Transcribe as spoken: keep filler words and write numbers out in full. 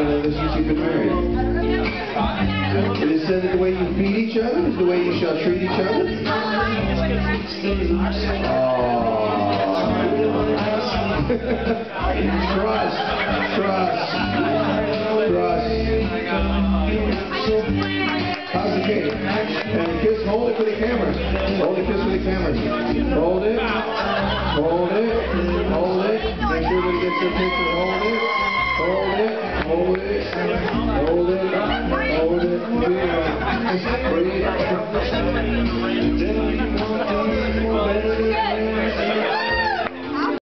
know this since you've been married. It is said that the way you feed each other is the way you shall treat each other. Trust, trust, trust. How's the cake? And kiss, hold it for the camera. Hold it, kiss for the camera. Hold it, hold it, hold it. Make sure that it gets your picture. Hold it, hold it, hold it, hold it, hold it. Breathe. Breathe.